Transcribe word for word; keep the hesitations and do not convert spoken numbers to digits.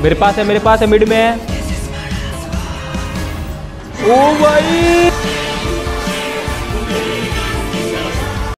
मेरे पास है, मेरे पास है, मिड में है। ओ भाई